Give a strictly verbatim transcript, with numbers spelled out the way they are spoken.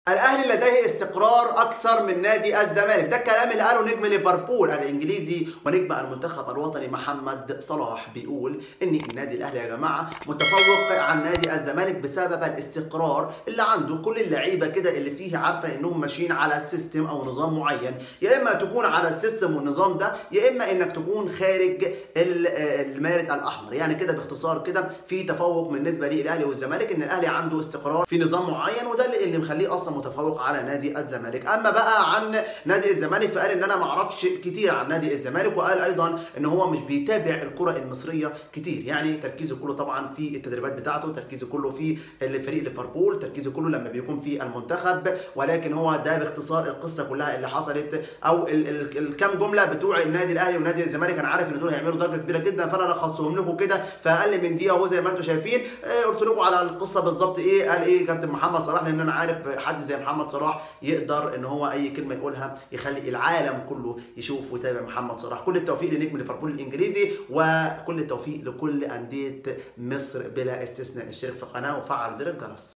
الاهلي لديه استقرار اكثر من نادي الزمالك، ده الكلام اللي قاله نجم ليفربول الانجليزي ونجم المنتخب الوطني محمد صلاح. بيقول ان النادي الاهلي يا جماعه متفوق عن نادي الزمالك بسبب الاستقرار اللي عنده. كل اللعيبه كده اللي فيه عارفه انهم ماشيين على سيستم او نظام معين، يا اما تكون على السيستم والنظام ده، يا اما انك تكون خارج المارد الاحمر. يعني كده باختصار كده في تفوق بالنسبه للاهلي والزمالك، ان الاهلي عنده استقرار في نظام معين، وده اللي مخليه اصلا متفوق على نادي الزمالك. اما بقى عن نادي الزمالك فقال ان انا ما اعرفش كتير عن نادي الزمالك، وقال ايضا ان هو مش بيتابع الكره المصريه كتير. يعني تركيزه كله طبعا في التدريبات بتاعته، تركيزه كله في فريق ليفربول، تركيزه كله لما بيكون في المنتخب. ولكن هو ده باختصار القصه كلها اللي حصلت، او الكام جمله بتوع النادي الاهلي ونادي الزمالك. انا عارف ان دول هيعملوا ضجه كبيره جدا، فانا لخصتهم لكم كده في اقل من دقيقه، وزي ما انتم شايفين قلت لكم على القصه بالظبط ايه قال ايه كابتن محمد صلاح، لان انا عارف حد زي محمد صلاح يقدر ان هو اي كلمه يقولها يخلي العالم كله يشوف ويتابع محمد صلاح. كل التوفيق لنجم ليفربول الانجليزي، وكل التوفيق لكل انديه مصر بلا استثناء. اشترك في القناه وفعل زر الجرس.